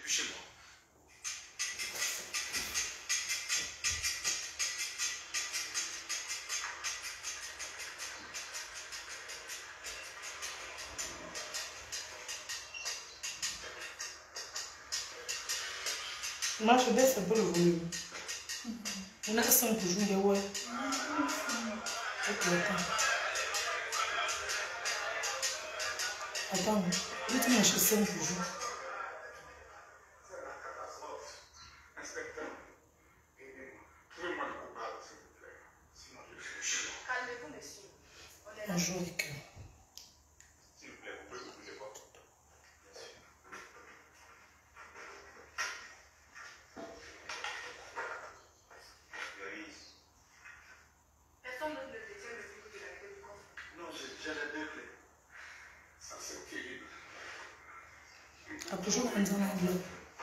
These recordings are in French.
plus chez moi. Moi, je baisse un peu le volume. On a 5 jours, mais ouais. Attends, je te mange 5 jours. Bonjour les cœurs. A toujours un dans l'anglais.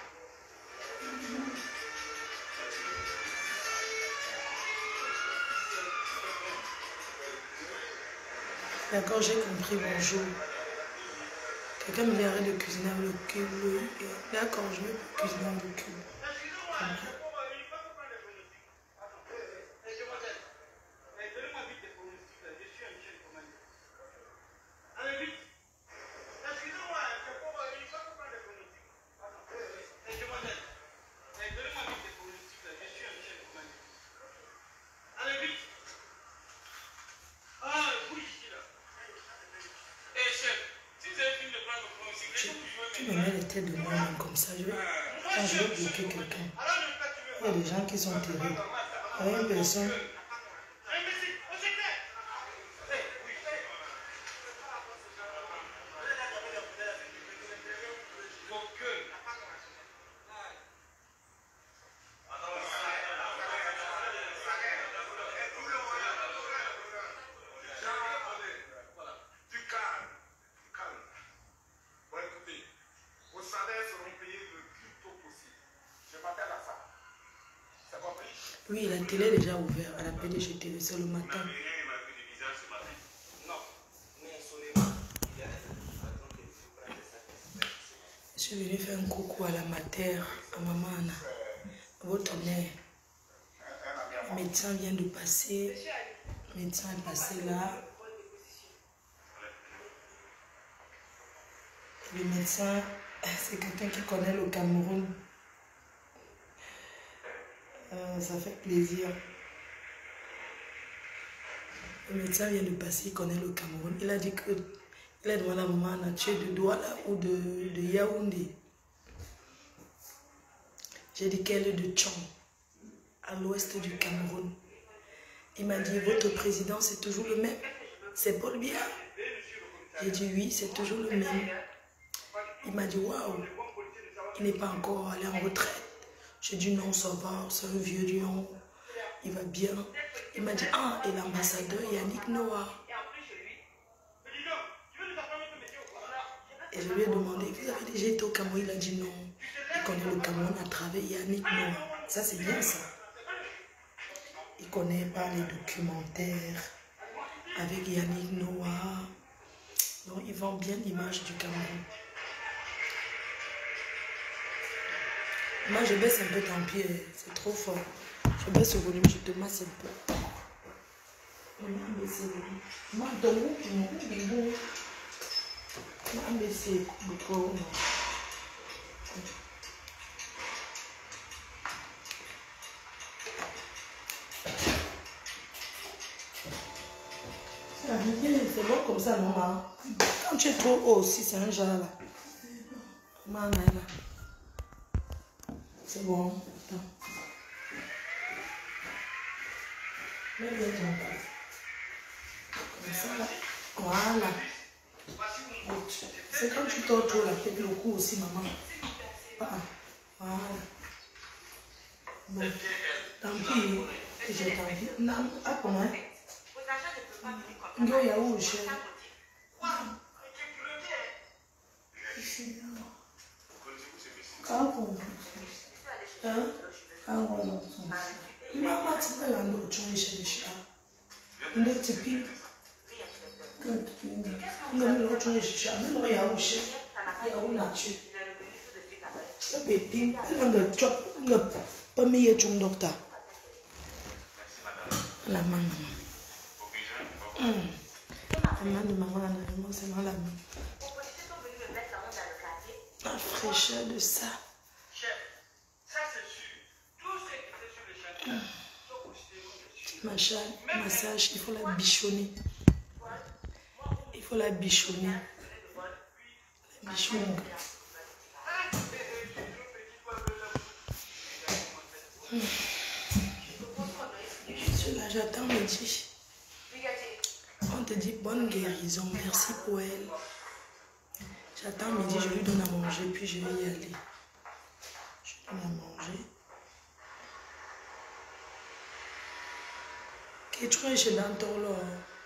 D'accord, j'ai compris, bonjour. Quelqu'un me dit arrête de cuisiner avec le cube. D'accord, je vais cuisiner avec le cube. Tu me mets les têtes de moi-même comme ça, je vais bloquer quelqu'un. Il y a des gens qui sont terribles. Il y a une personne. Oui, la télé est déjà ouverte à la PDG TV, c'est le matin. Je suis venue faire un coucou à la mater, à maman Anna, à votre mère. Le médecin vient de passer. Le médecin est passé là. Le médecin, c'est quelqu'un qui connaît le Cameroun. Ça fait plaisir. Le médecin vient de passer, il connaît le Cameroun. Il a dit que, il a demandé à maman, tu es de Douala ou de Yaoundé. J'ai dit qu'elle est de Tchon, à l'ouest du Cameroun. Il m'a dit, votre président c'est toujours le même, c'est Paul Biya. J'ai dit oui, c'est toujours le même. Il m'a dit, waouh, il n'est pas encore allé en retraite. J'ai dit non, ça va, c'est un vieux lion, il va bien. Il m'a dit, ah, et l'ambassadeur Yannick Noah. Et je lui ai demandé, vous avez déjà été au Cameroun? Il a dit non. Il connaît le Cameroun à travers Yannick Noah. Ça, c'est bien ça. Il connaît pas les documentaires avec Yannick Noah. Donc, il vend bien l'image du Cameroun. Moi, je baisse un peu, tant pis, c'est trop fort. Je baisse le volume, je te masse un peu. Moi, je c'est bon comme ça, maman. Quand tu es trop haut aussi, c'est un genre là. Maman, là. C'est bon. Attends. Mets bien ton cou. Comme ça, là. Voilà. C'est quand tu tords trop la tête, le cou aussi, maman. Voilà. Bon. Tant pis. J'ai tant pis. Non, à comment? Ngo ya où, cher? Quand on... Hein? Quand on... Maman, tu peux aller au chouin chez les chats. On est typique. Quand tu... On est au chouin chez les chats. Mais non, il y a où, cher? Il y a où, nature? Beting, le chop, le premier chung docteur. La main, maman. La main de maman, c'est dans la main. La fraîcheur de ça. Massage, il faut la bichonner. Il faut la bichonner. La bichonner. Je suis là, j'attends midi. On te dit bonne guérison, merci pour elle. J'attends midi, je lui donne à manger, puis je vais y aller. Je lui donne à manger. Qu'est-ce que tu es dans ton lot?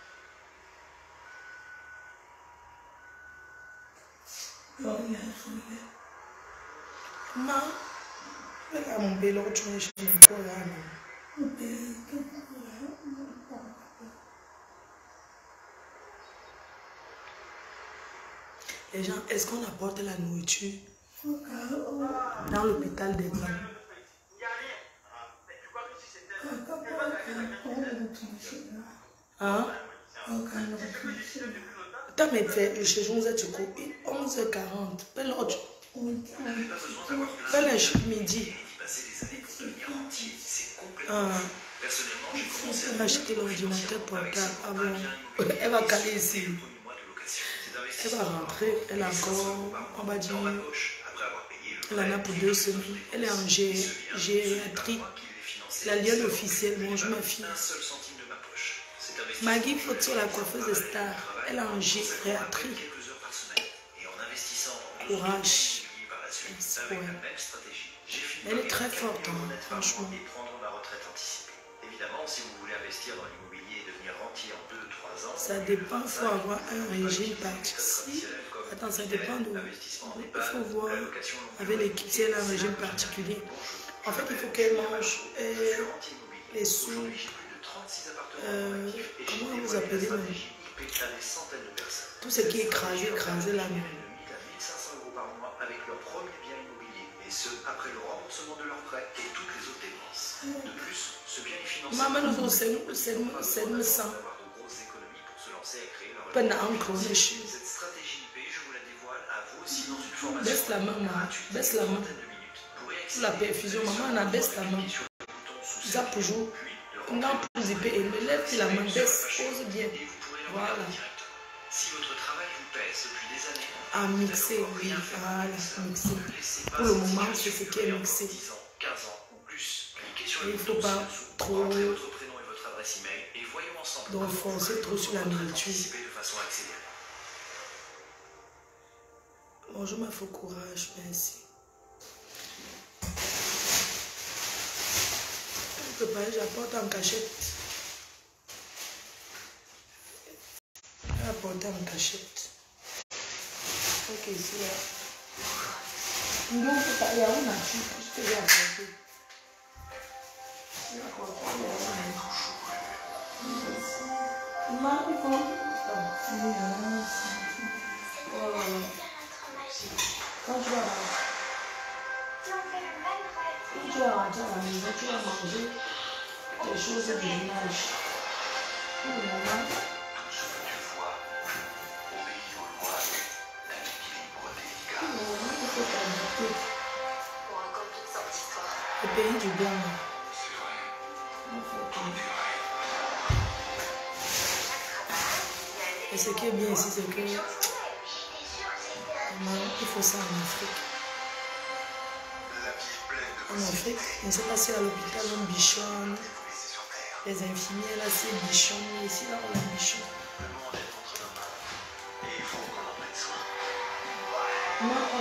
Maman, regarde mon bébé, tu es chez toi. Les gens, est-ce qu'on apporte la nourriture dans l'hôpital des Blancs? Hein? Attends, mais chez vous, vous êtes 11h40. Fais midi. Elle va acheter l'ordinateur portable. Ah bon? Elle va caler ici. Elle va rentrer. Elle a encore, on va dire, elle en a pour 2 semaines. Elle est en gériatrie. La lionne officielle, bonjour ma fille. Maggie Photo, la coiffeuse de star. Elle est en gériatrie. Courage. Ouais. Elle est très forte, hein, franchement. Évidemment, si vous voulez investir dans l'immobilier et devenir rentier en 2-3 ans, ça dépend, il faut avoir un régime particulier. Attends, ça dépend de. Il faut voir avec l'équipe si elle a un régime particulier. En fait, il faut qu'elle mange les sous. Comment vous appelez tout ce qui est écrasé là. Avec leur premier bien immobilier, et ce, après le remboursement de leurs prêts et toutes les autres dépenses. De plus, ce bien est financé par de grosses économies pour se lancer et créer leur Cette stratégie IP, je vous la dévoile à vous aussi dans une formation. Baisse la main, maman. Baisse la main. Pour la perfusion, maman, on a baisse la main. Ça toujours. On a plus IP et me lève la main, baisse, pose bien. Voilà. Si votre travail vous pèse depuis des années, à mixer, oui, voilà, mixer. Pour le moment, c'est ce qui est mixé. Et il ne faut pas trop donc forcer trop sur la nourriture. Bonjour ma faux courage, merci. J'apporte en cachette. J'apporte en cachette. Ok, c'est là. Donc, il y a une nature que je te vais apporter. Je vais apporter. Quand tu vas rentrer à la maison, tu vas manger des choses du ménage. Pour le moment, il faut t'habiter. Le pays du blanc. Et ce qui est bien ici, c'est que il faut ça en Afrique. En Afrique, je ne sais pas si à l'hôpital on bichonne. Les infirmières là, c'est bichonne. Ici, là, on a bichonne. Non.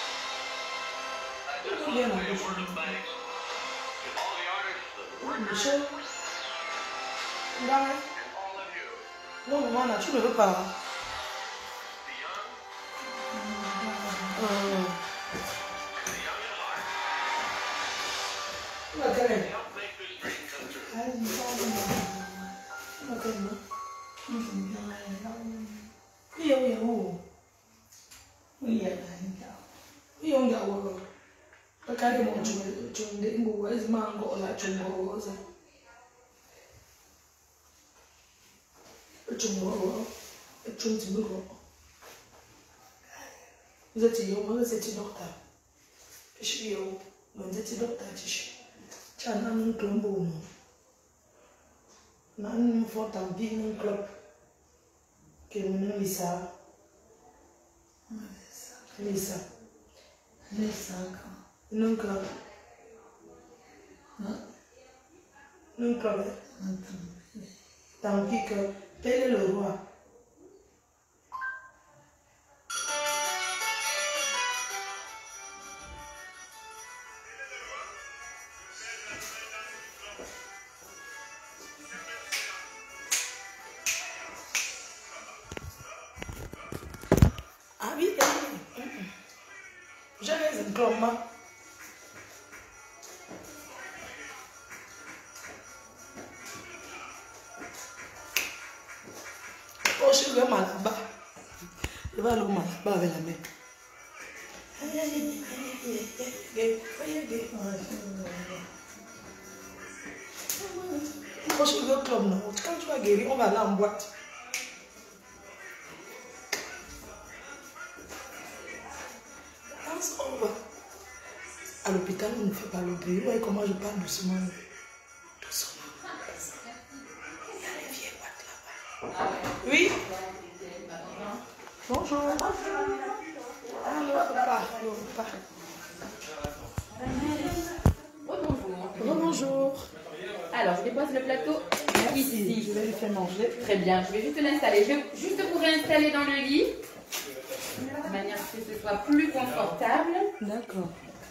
Bien la bichonne. Bichonne. Non, maman, là, tu ne veux pas. carrément, tu me dis, mauvaise mango, là, tu me roses. Tu me roses. Tu me roses. Vous êtes où? Vous êtes docteur. Je suis où? Vous êtes docteur. Tu as un club. Je suis fort en vie, un club. Que nous avons ça. Lisa. Lisa. Un club. Un club. Tant pis que tel est le roi. Ah oui, j'ai raison, comment? Oh, je suis vraiment là-bas. Je vais aller au Malaba avec la main. Oh, je suis au club, non? Quand tu vas guérir, on va aller en boîte. À l'hôpital, on ne fait pas le bruit. Ouais, comment je parle doucement. Doucement. Il y a les vieilles boîtes là-bas. Oui. Bonjour. Alors, papa. Bonjour. Bonjour. Alors, je dépose le plateau ici. Je vais lui faire manger. Très bien, je vais juste l'installer. Je vais juste vous réinstaller dans le lit. De manière que ce soit plus confortable. D'accord.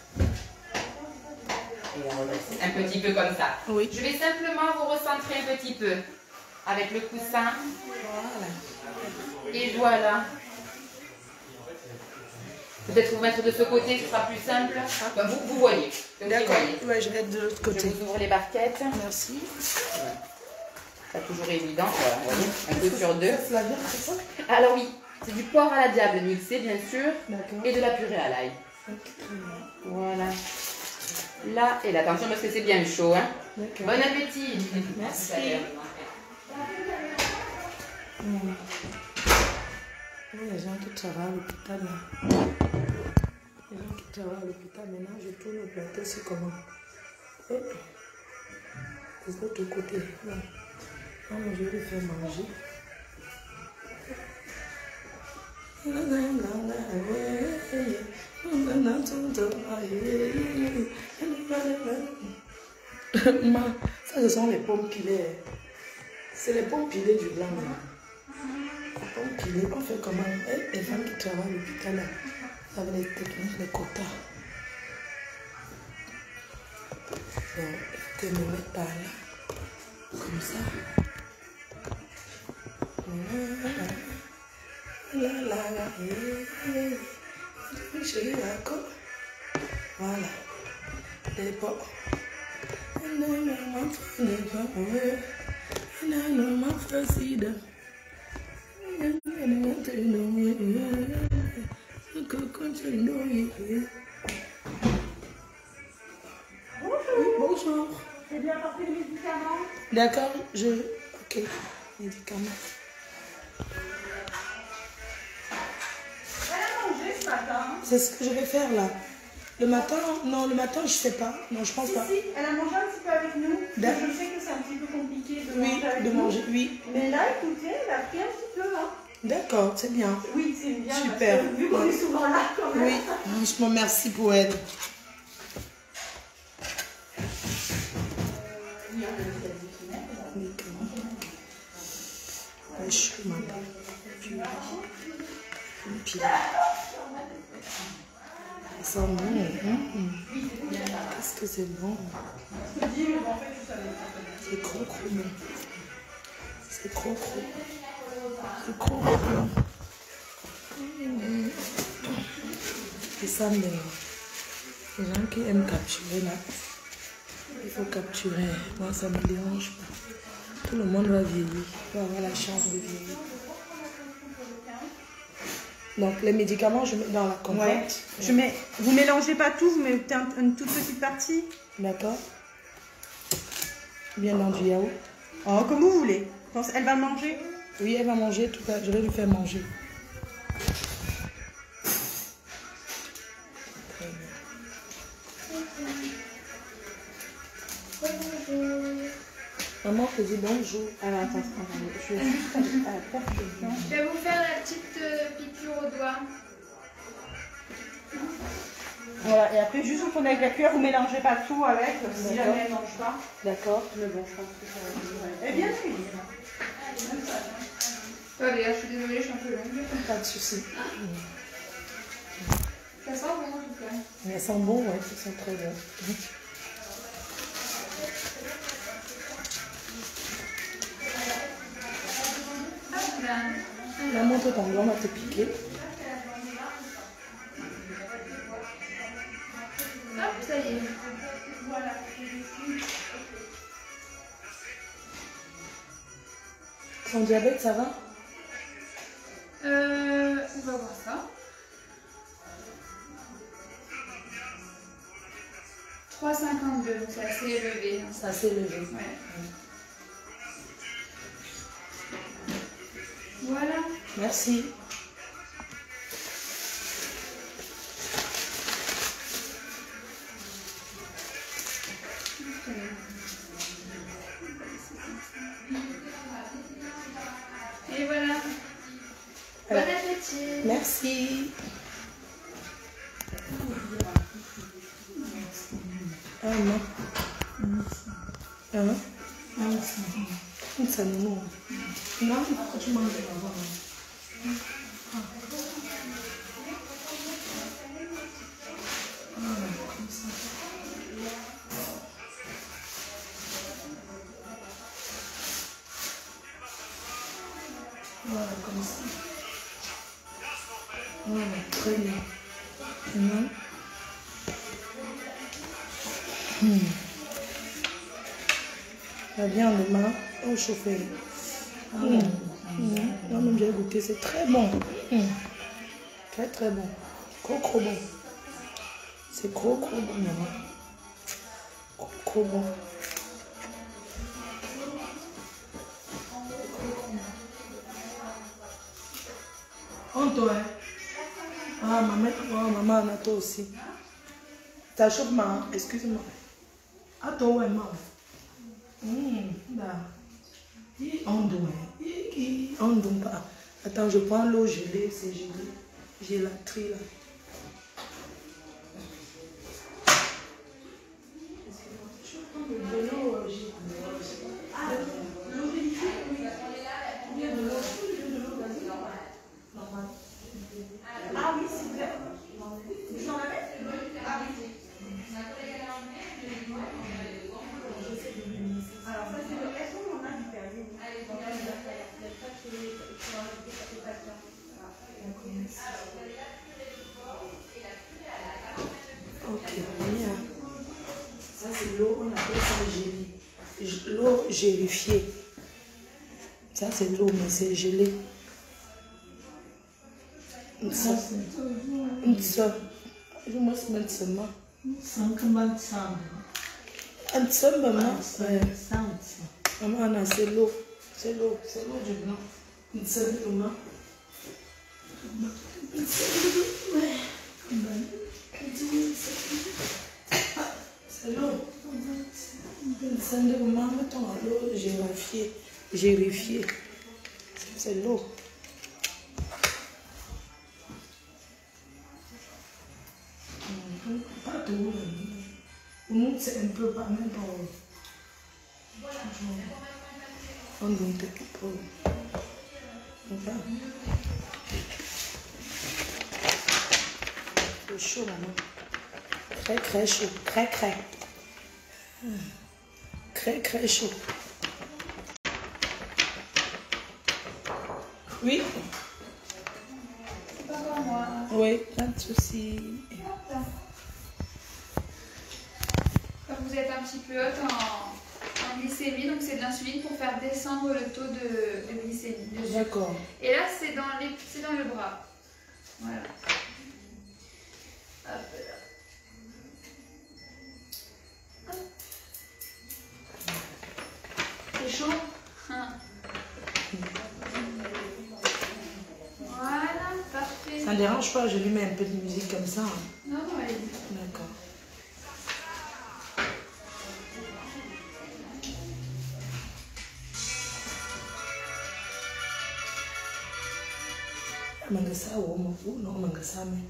Un petit peu comme ça. Oui. Je vais simplement vous recentrer un petit peu avec le coussin. Voilà. Et voilà. Peut-être vous mettre de ce côté, ce sera plus simple. Enfin, vous voyez. D'accord. Ouais, je vais être de l'autre Je côté. vous ouvre les barquettes. Merci. Pas toujours évident. Voilà, vous voyez, un peu sur deux. C'est la viande, c'est ça? Alors oui, c'est du porc à la diable mixé, bien sûr. D'accord. Et de la purée à l'ail. Voilà. Là, et là, attention parce que c'est bien chaud. Hein. Bon appétit. Merci. Les gens qui travaillent à l'hôpital, maintenant je tourne le plateau, c'est comment? Et de l'autre côté, non. Non, je vais lui faire manger. Ça, ce sont les pommes pilées. C'est les pommes pilées du blanc. Les pommes pilées, on fait comment? Les femmes qui travaillent à l'hôpital, avec les techniques, les quotas. Donc, il faut que je me mette par là. Comme ça. Voilà. Les pommes. Bonjour. J'ai bien apporté les médicaments. D'accord, ok, médicaments. Elle a mangé ce matin. C'est ce que je vais faire là. Le matin, non, le matin, je sais pas. Non, je pense pas. Si, elle a mangé un petit peu avec nous. D'accord. Je sais que c'est un petit peu compliqué de Oui, manger avec de nous. manger, oui. Mais là, écoutez, elle a pris un petit peu. Hein. D'accord, c'est bien. Oui, c'est bien. Super. Parce que, vu qu'on est souvent là quand même. Oui, franchement, merci pour elle. Je suis madame. Puis, ça sent bon. Qu'est-ce que c'est bon. C'est trop bon. C'est trop. C'est trop bon. C'est ça, mais les gens qui aiment capturer là, il faut capturer. Moi, ça ne me dérange pas. Tout le monde va vieillir. Il va avoir la chance de vieillir. Donc, les médicaments, je mets dans la compote. Ouais. Vous mélangez pas tout, vous mettez une toute petite partie. D'accord. Bien dans du yaourt. Oh, comme vous voulez. Elle va manger? Oui, elle va manger tout à l'heure. Je vais lui faire manger. Maman te dit bonjour. Alors, attends, je vais juste à la perfusion. Je vais vous faire la petite piqûre au doigt. Voilà, et après, juste vous prenez avec la cuillère, vous mélangez pas tout avec, si jamais elle ne mange pas. D'accord. Mais bon, je pense que ça va être. Eh bien, Allez, je suis désolée, je suis un peu longue. Pas de souci. Ça sent bon en tout cas. Mais elles sont bons, ouais, elles sont très bons. Hop là. La montre ton blanc va te piquer. Hop, ça y est. Voilà. Son diabète, ça va? On va voir ça. 3,52, donc c'est assez élevé. Hein. C'est assez élevé. Ouais. Voilà. Merci. Et voilà. Bon appétit. Merci. Ah non. Hein? Ça non. Non, tu manges avant. Voilà, comme ça. Voilà, très bien. La viande main au chauffé. Moi-même j'ai goûté, c'est très bon. Très très bon. Trop bon. C'est trop bon, maman. Trop bon. Toi, hein? Ah, maman, on a toi aussi. Ça chauffe, maman, excuse-moi. Ah, toi, ouais, maman. On doit. Attends, je prends l'eau gelée, c'est gelé. J'ai la tri là. Ah oui, s'il vous plaît. Vous en avez? Ah oui. Alors ça c'est le... Est-ce qu'on en a du perdu? Ok, bien. Ça c'est l'eau, on appelle ça gelée. L'eau gérifiée. Ça c'est l'eau, mais c'est gelé. Une seule. Je me suis mis seulement. Un seul maman. Maman, c'est l'eau. C'est l'eau du blanc. Une seule maman. C'est l'eau. Une seule maman, mettons l'eau gérifiée. C'est l'eau. Pas tout. Pour nous, c'est un peu pas même pas. On doit être pour. C'est chaud, maman. Très chaud. Très chaud. Oui. C'est pas pour moi. Oui, pas de souci. Quand vous êtes un petit peu haute en glycémie, donc c'est de l'insuline pour faire descendre le taux de glycémie. D'accord. Et là, c'est dans le bras. Voilà. Hop là. C'est chaud? Voilà, parfait. Ça ne dérange pas, je lui mets un peu de musique comme ça. Hein. Non, non, allez-y. D'accord. Mangasa ou non mangasa mais.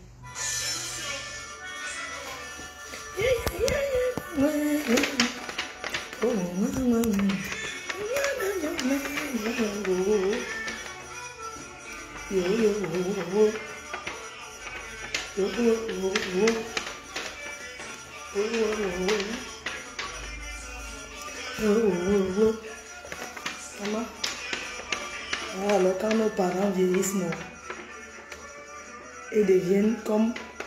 Maman, alors quand nos parents vieillissent, et deviennent comme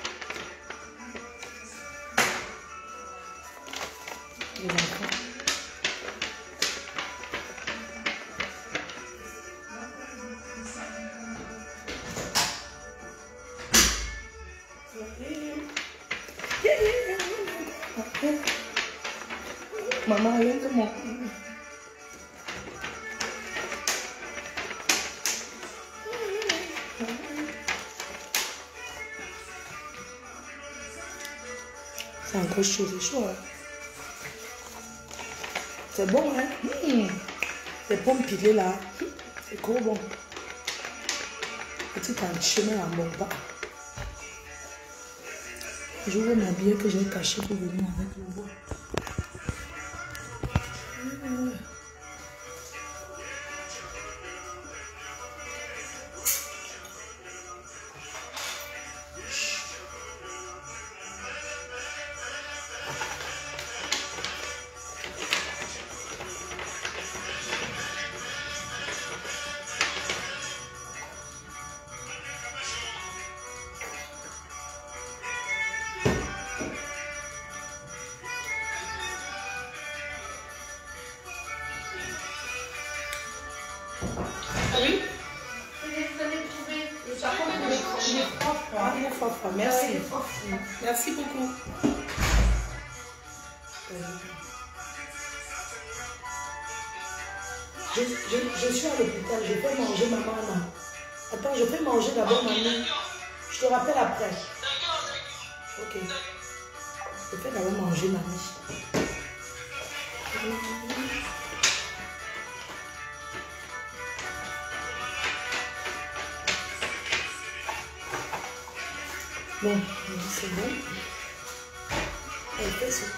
les enfants. Maman, elle est comment? C'est encore chaud, c'est chaud. Hein? C'est bon, hein? Les pommes pilées là, c'est trop bon. Petit chemin à mon bas. Je veux m'habiller que j'ai caché pour venir avec le bois. Oui. Il est fort, merci. Merci beaucoup. Je suis à l'hôpital, je fais manger maman là. Attends, je fais manger d'abord mamie. Je te rappelle après. Ok. Je fais d'abord manger mamie. Bon, c'est bon. Elle fait ça.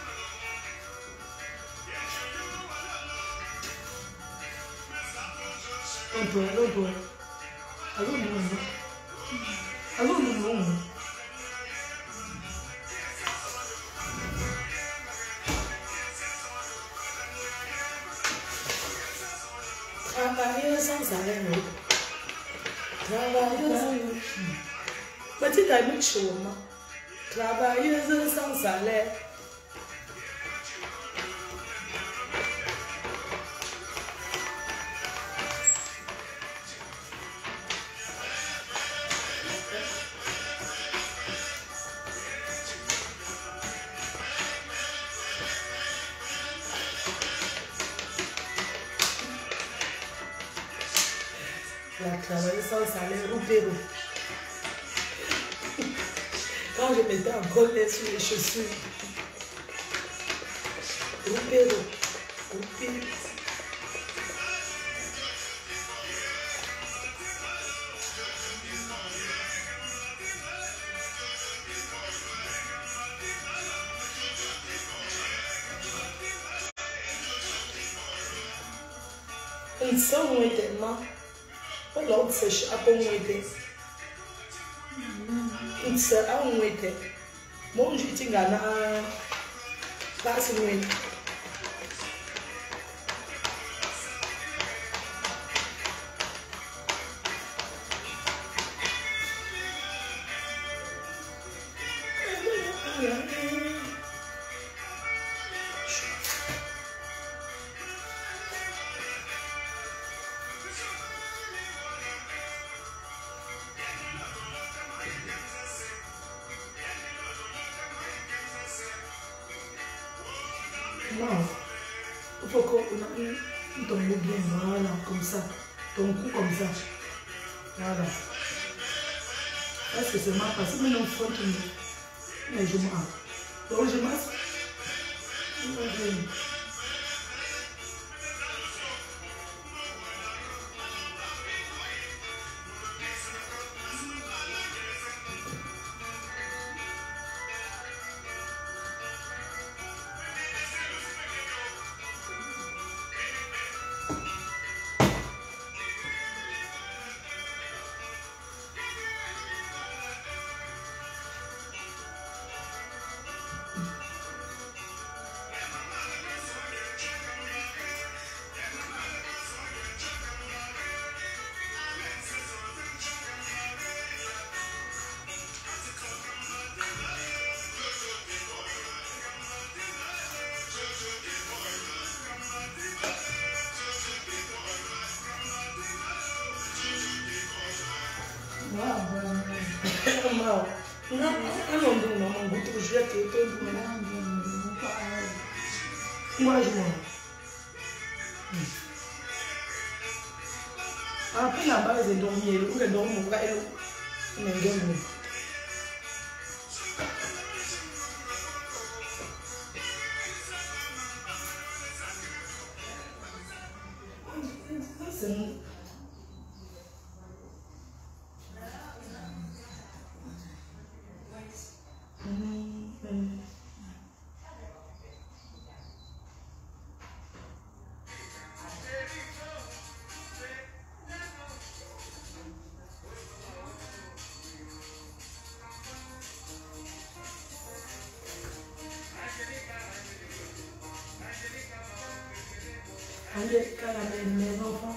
Un peu. Allô, non. Travailler sans arrêt, non. Travailleuse. Petite amie chaud, travailleuse sans salaire. La travailleuse sans salaire, roupéro. Quand je mettais un collet sur les chaussures. Roupéro. Une soeur m'a tellement. L'autre c'est à quoi moi était. Une soeur à moi était. Mon Dieu, tu gagnes pas si loin. Non. Il faut qu'on tombe bien, voilà, comme ça. Ton cou comme ça. Voilà. Est-ce que c'est mal passé? Mais non, faut que mais je m'en. Donc je m'en. Après la base de dormir, où le dormir, on va aller. Allez, caramel, mes enfants.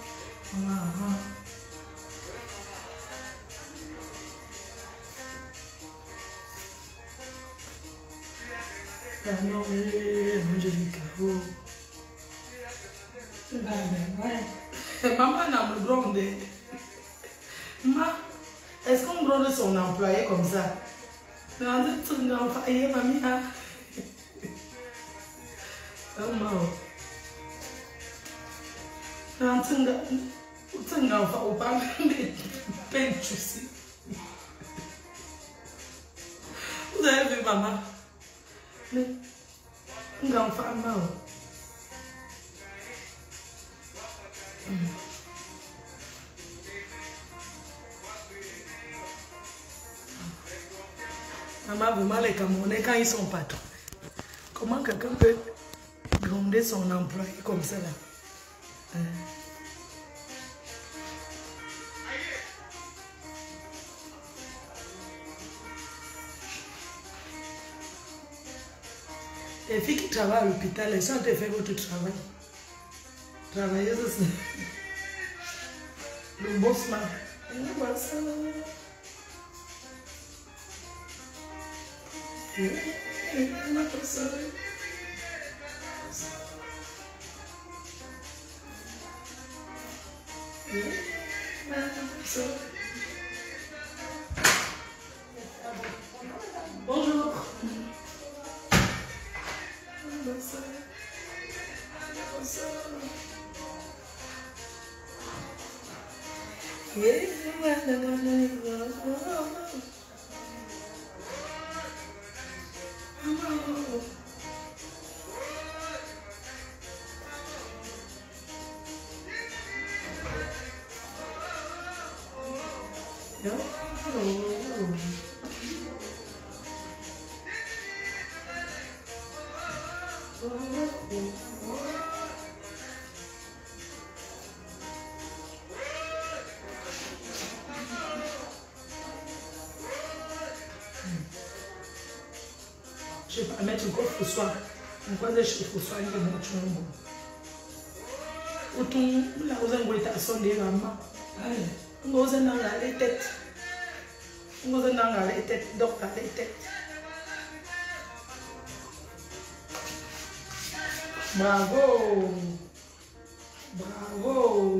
Non, Angélique. Maman n'a me grondé. Maman, est-ce qu'on gronde son employé comme ça? Non, c'est un employé, mamie. Maman. Vous avez vu maman? Mais un enfant mort. Maman, vraiment les Camerounais quand ils sont patrons. Comment quelqu'un peut gronder son employé comme ça là? Les filles qui travaillent à l'hôpital, elles sont en train de faire votre travail. Travailleuses, le boss man. Bonjour. Je vais pas mettre encore pour soi. On va dire que pour soi, il est bon. Autant, là, vous avez un son de maman. Vous avez un tête. Vous avez un tête, donc la tête. Bravo. Bravo.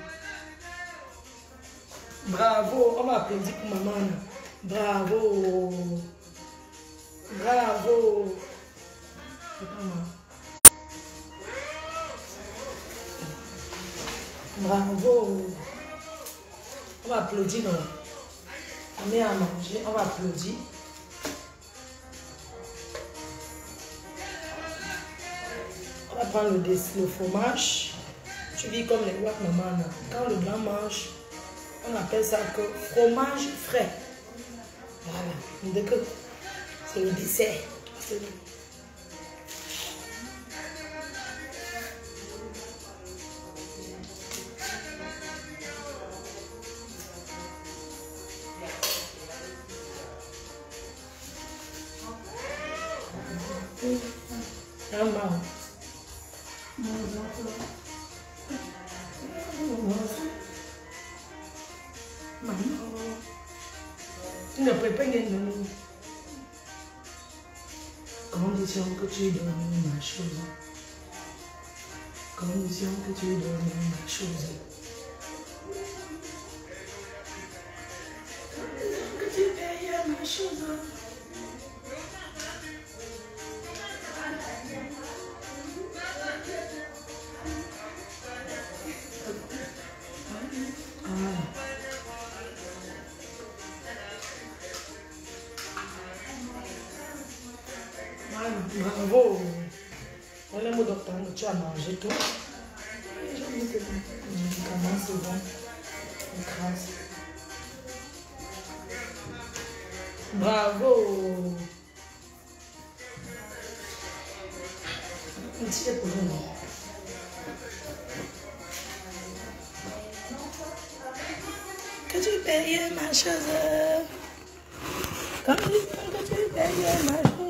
Bravo. On va applaudir pour maman. Bravo. Bravo. va applaudir, non? On met à manger, on va applaudir. On va prendre le fromage. Tu vis comme les guac maman. Quand le blanc mange, on appelle ça que fromage frais. Voilà. C'est le dessert. Tu ne prépares rien de nous. Condition que tu donnes ma chose. Condition que tu donnes ma chose. Que tu payes ma chose. Bravo. On aime au docteur, tu as mangé tout. J'ai mis que les médicaments, c'est bon. Grâce. Bravo. Un petit peu pour nous. Que tu payes ma chose. Quand que tu payes ma chose.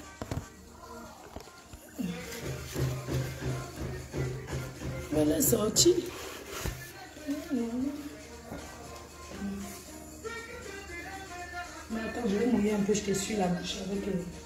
Elle est sortie. Mais attends, je vais mouiller un peu, je t'essuie la bouche avec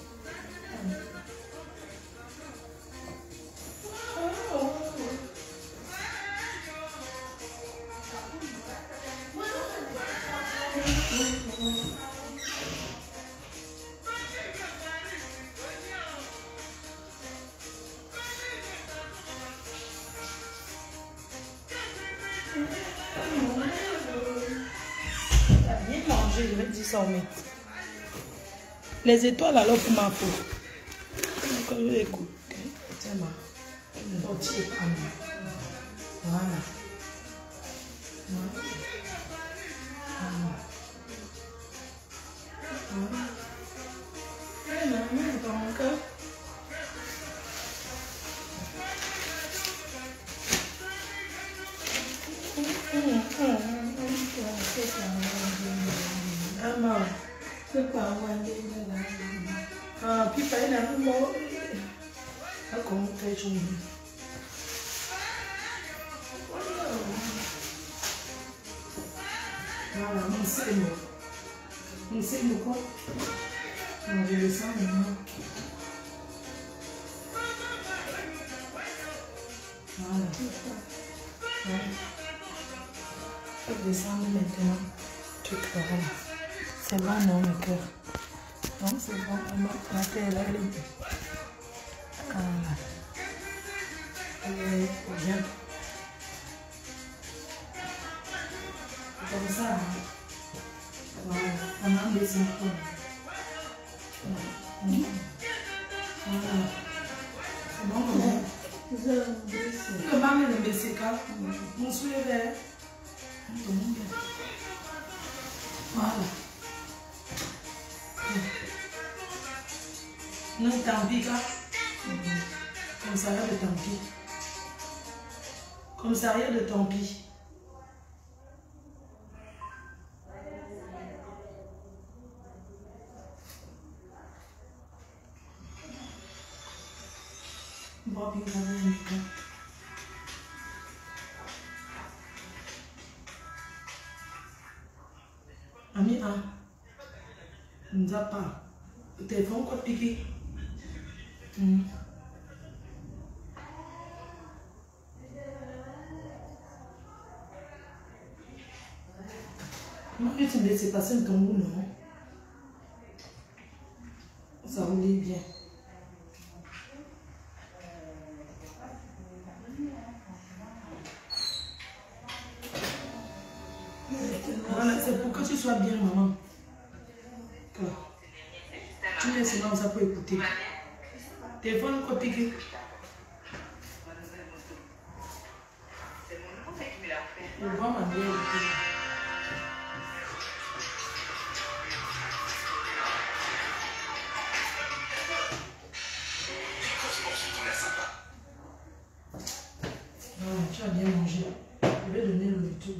bien manger, je vais dire ça au médecin. Les étoiles alors pour ma peau. Quand je vais écouter, tiens ma dentier à moi. Voilà. Puis pas un mot. Comment très joli. Voilà, mon sémo. Mon sémo quoi? On va le sang maintenant. Voilà. Je vais descendre maintenant. Tout voilà. C'est bon, non, le cœur. Non, c'est bon, ma tête, là, elle est bien. Voilà. Allez, bien. Comme ça, hein. Voilà, on a un dessin. Voilà. C'est bon, comment? Le mâme de Bessica, mon soulier vert. Voilà. Non, tant pis, commissariat de tant pis. Commissariat de tant pis. Bon, puis vous avez un micro. Ami, hein? Ne nous a pas. Le téléphone, quoi, piqué? Moi, tu me laisses passer un tambour, non? Ça roulait bien. tu sois bien, maman. Que tu mets seulement ça pour écouter. Téléphone quoi piqué. Je vois ma bière. Non, tu as bien mangé. Je vais donner le tout.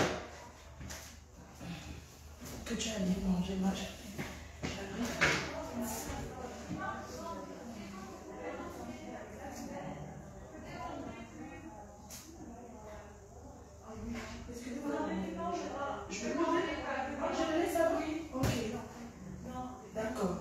Que tu as bien mangé, ma chérie. Je peux manger? Je te laisse ça, oui. Ok. D'accord.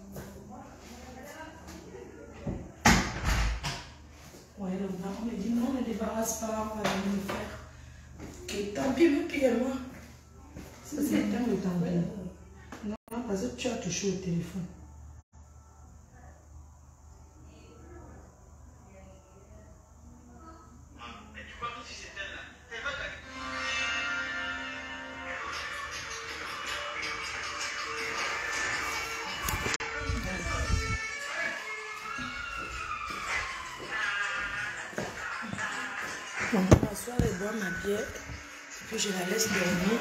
Ouais, on me dit non, ne débarrasse pas, on va venir le faire. Ok, tant pis, mais pire-moi. Ça, c'est le temps de tant pis. Non, parce que tu as touché au téléphone. Bon, je m'assois et bois ma bière, et puis je la laisse dormir.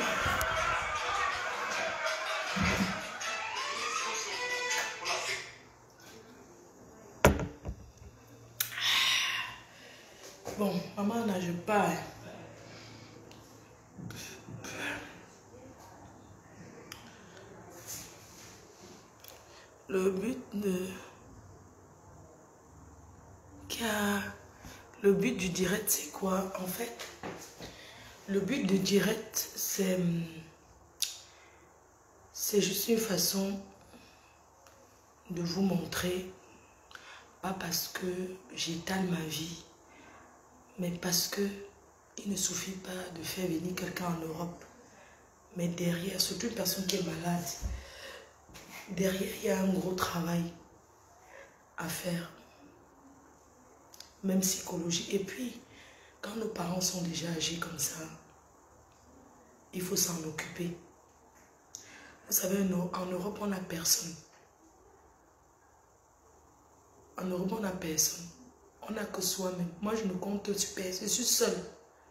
Bon, maman nage pas. Hein. Le but du direct, c'est quoi en fait? Le but du direct, c'est juste une façon de vous montrer, pas parce que j'étale ma vie, mais parce que il ne suffit pas de faire venir quelqu'un en Europe, mais derrière, surtout une personne qui est malade, derrière, il y a un gros travail à faire, même psychologique. Et puis, quand nos parents sont déjà âgés comme ça, il faut s'en occuper. Vous savez, en Europe, on n'a personne. En Europe, on n'a personne. On n'a que soi-même. Moi, je ne compte sur personne. Je suis seule.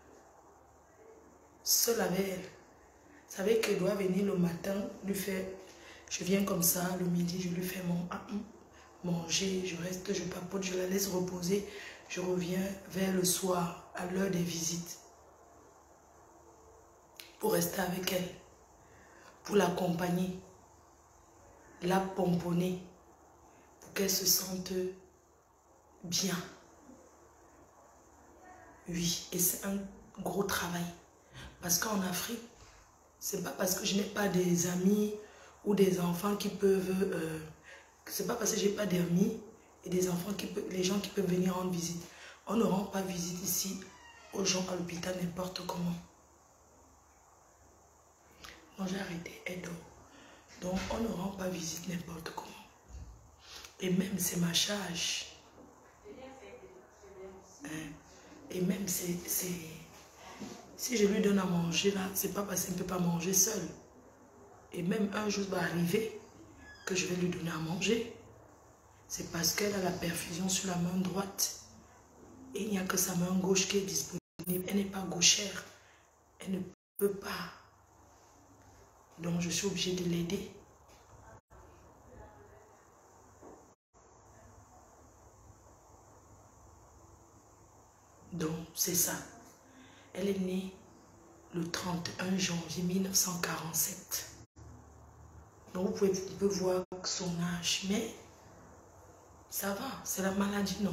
Seule avec elle. Vous savez qu'elle doit venir le matin, lui faire... Je viens comme ça, le midi, je lui fais manger, je reste, je papote, je la laisse reposer. Je reviens vers le soir, à l'heure des visites. Pour rester avec elle. Pour l'accompagner. La pomponner. Pour qu'elle se sente bien. Oui, et c'est un gros travail. Parce qu'en Afrique, c'est pas parce que je n'ai pas des amis ou des enfants qui peuvent... c'est pas parce que j'ai pas d'amis et des enfants qui peuvent... Les gens qui peuvent venir rendre visite. On ne rend pas visite ici aux gens à l'hôpital n'importe comment. Moi j'ai arrêté Edo. Donc on ne rend pas visite n'importe comment. Et même c'est ma charge. Hein? Et même c'est... Si je lui donne à manger là, c'est pas parce qu'elle ne peut pas manger seule. Et même un jour va arriver que je vais lui donner à manger. C'est parce qu'elle a la perfusion sur la main droite. Et il n'y a que sa main gauche qui est disponible. Elle n'est pas gauchère. Elle ne peut pas. Donc je suis obligée de l'aider. Donc c'est ça. Elle est née le 31 janvier 1947. Donc vous pouvez voir son âge, mais ça va, c'est la maladie, non.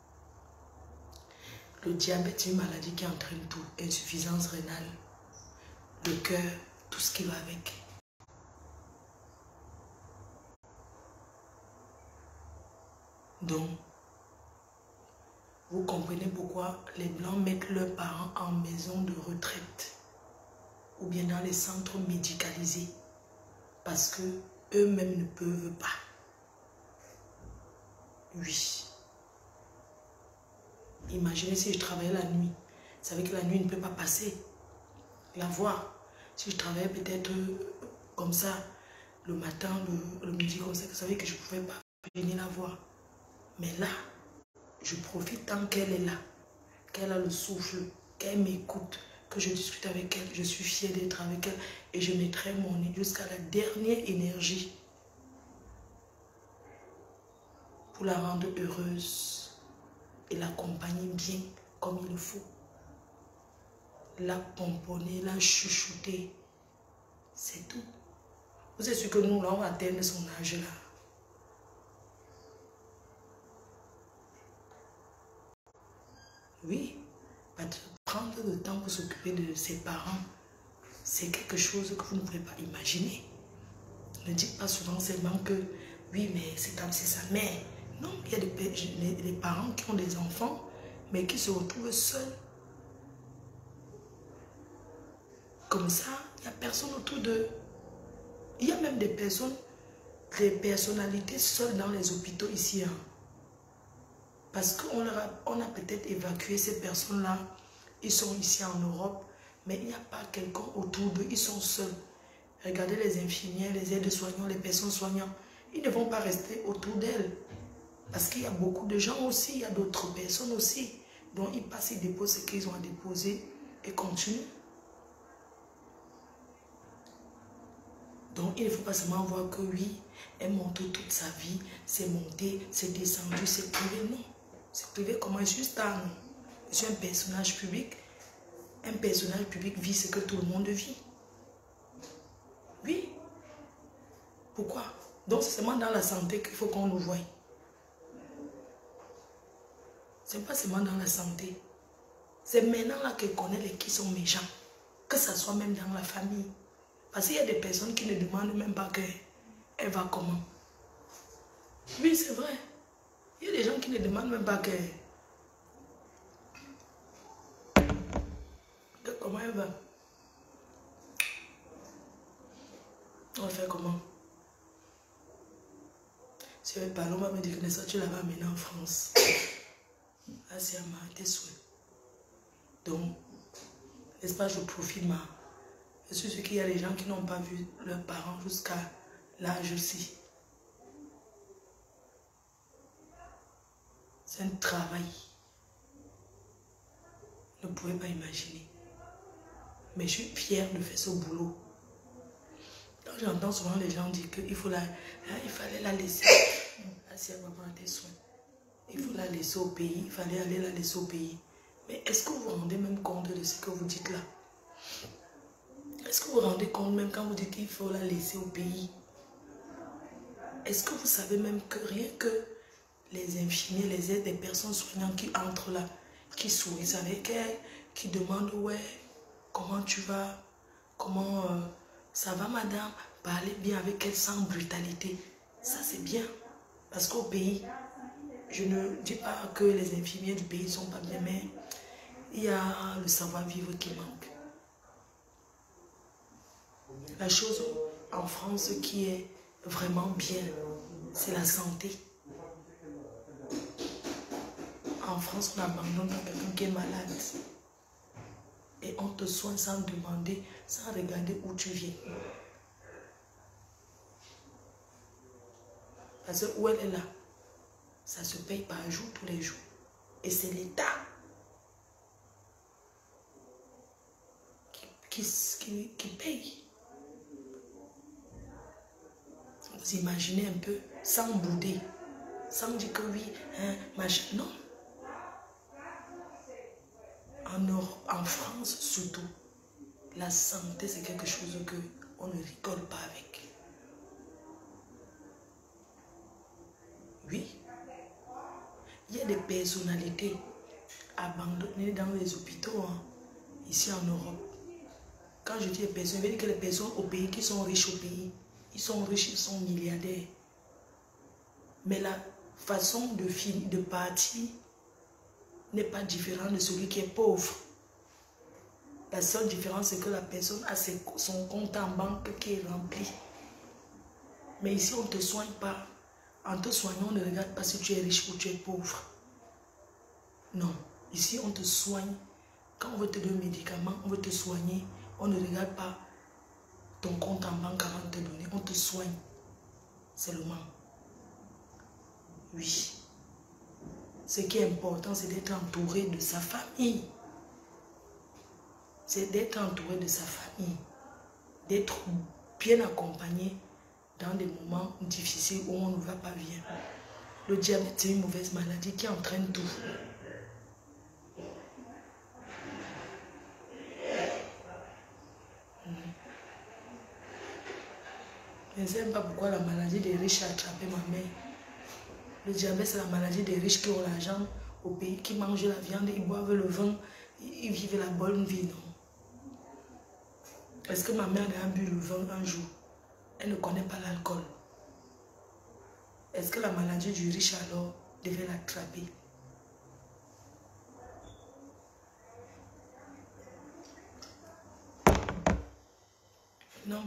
Le diabète, c'est une maladie qui entraîne tout. Insuffisance rénale, le cœur, tout ce qui va avec. Donc, vous comprenez pourquoi les Blancs mettent leurs parents en maison de retraite ou bien dans les centres médicalisés. Parce que eux-mêmes ne peuvent pas. Oui. Imaginez si je travaillais la nuit. Vous savez que la nuit ne peut pas passer. La voix. Si je travaillais peut-être comme ça, le matin, le midi, comme ça, vous savez que je ne pouvais pas venir la voir. Mais là, je profite tant qu'elle est là, qu'elle a le souffle, qu'elle m'écoute, que je discute avec elle, je suis fière d'être avec elle et je mettrai mon nez jusqu'à la dernière énergie pour la rendre heureuse et l'accompagner bien comme il le faut. La pomponner, la chuchoter, c'est tout. Vous êtes sûr que nous, là, on va atteindre son âge là. Oui, prendre le temps pour s'occuper de ses parents, c'est quelque chose que vous ne pouvez pas imaginer. Ne dites pas souvent seulement que oui, mais c'est comme c'est sa mère. Non, il y a des parents qui ont des enfants, mais qui se retrouvent seuls. Comme ça, il n'y a personne autour d'eux. Il y a même des personnes, des personnalités seules dans les hôpitaux ici. Hein. Parce qu'on a peut-être évacué ces personnes-là. Ils sont ici en Europe, mais il n'y a pas quelqu'un autour d'eux. Ils sont seuls. Regardez les infirmières, les aides-soignants, les personnes soignantes. Ils ne vont pas rester autour d'elles. Parce qu'il y a beaucoup de gens aussi, il y a d'autres personnes aussi. Donc ils passent, ils déposent ce qu'ils ont à déposer et continuent. Donc il ne faut pas seulement voir que oui, elle monte toute sa vie, c'est monté, c'est descendu, c'est privé. Non. C'est privé comment je suis star. Non. Je suis un personnage public. Un personnage public vit ce que tout le monde vit. Oui. Pourquoi? Donc c'est seulement dans la santé qu'il faut qu'on nous voie. C'est pas seulement dans la santé. C'est maintenant là qu'elle connaît les qui sont méchants. Que ça soit même dans la famille. Parce qu'il y a des personnes qui ne demandent même pas qu'elle va comment. Oui, c'est vrai. Il y a des gens qui ne demandent même pas que comment elle va. On va faire comment? Si elle parle, on va me dire que ça, tu la vas amener en France. Ah, c'est à tes souhaits. Donc, n'est-ce pas, je profite ma. Je suis sûr qu'il y a des gens qui n'ont pas vu leurs parents jusqu'à l'âge aussi. C'est un travail. Vous ne pouvez pas imaginer. Mais je suis fière de faire ce boulot. Quand j'entends souvent les gens dire qu'il faut il fallait la laisser. Si elle va prendre tes soins. Il faut la laisser au pays. Il fallait aller la laisser au pays. Mais est-ce que vous vous rendez même compte de ce que vous dites là? Est-ce que vous vous rendez compte même quand vous dites qu'il faut la laisser au pays? Est-ce que vous savez même que rien que les infirmiers, les aides des personnes soignantes qui entrent là, qui sourient avec elle, qui demandent ouais, comment tu vas, comment ça va madame, parler bien avec elle sans brutalité. Ça c'est bien. Parce qu'au pays, je ne dis pas que les infirmiers du pays ne sont pas bien, mais il y a le savoir-vivre qui manque. La chose en France qui est vraiment bien, c'est la santé. En France, on abandonne quelqu'un qui est malade. Et on te soigne sans demander, sans regarder où tu viens. Parce que où elle est là, ça se paye par jour, tous les jours. Et c'est l'État qui paye. Vous imaginez un peu, sans bouder, sans dire que oui, hein, machin. Non. En Europe, en France surtout, la santé c'est quelque chose qu'on ne rigole pas avec. Oui. Il y a des personnalités abandonnées dans les hôpitaux, hein, ici en Europe. Quand je dis les personnes, je veux dire que les personnes au pays qui sont riches au pays, ils sont riches, ils sont milliardaires. Mais la façon de partir n'est pas différente de celui qui est pauvre. La seule différence, c'est que la personne a son compte en banque qui est rempli. Mais ici, on ne te soigne pas. En te soignant, on ne regarde pas si tu es riche ou tu es pauvre. Non. Ici, on te soigne. Quand on veut te donner un médicament, on veut te soigner. On ne regarde pas ton compte en banque avant de te donner. On te soigne seulement. Oui. Ce qui est important, c'est d'être entouré de sa famille. C'est d'être entouré de sa famille. D'être bien accompagné dans des moments difficiles où on ne va pas bien. Le diabète, c'est une mauvaise maladie qui entraîne tout. Je ne sais pas pourquoi la maladie des riches a attrapé ma mère. Le diabète, c'est la maladie des riches qui ont l'argent au pays, qui mangent la viande, ils boivent le vin, ils vivent la bonne vie, non? Est-ce que ma mère a bu le vin un jour? Elle ne connaît pas l'alcool. Est-ce que la maladie du riche alors devait l'attraper? Non.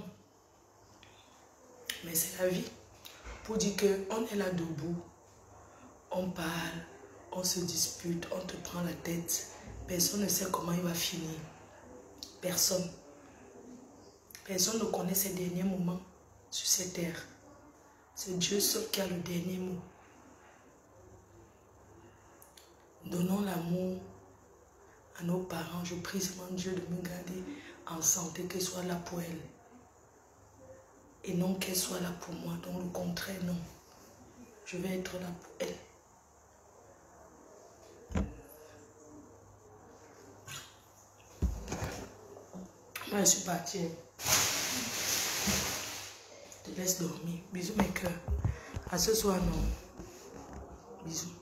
Mais c'est la vie. Pour dire qu'on est là debout, on parle, on se dispute, on te prend la tête. Personne ne sait comment il va finir. Personne. Personne ne connaît ses derniers moments sur cette terre. C'est Dieu seul qui a le dernier mot. Donnons l'amour à nos parents. Je prie seulement Dieu de me garder en santé, qu'elle soit là pour elle. Et non qu'elle soit là pour moi. Donc le contraire, non. Je vais être là pour elle. Moi, je suis partie. Je te laisse dormir. Bisous mes cœurs. À ce soir, non. Bisous.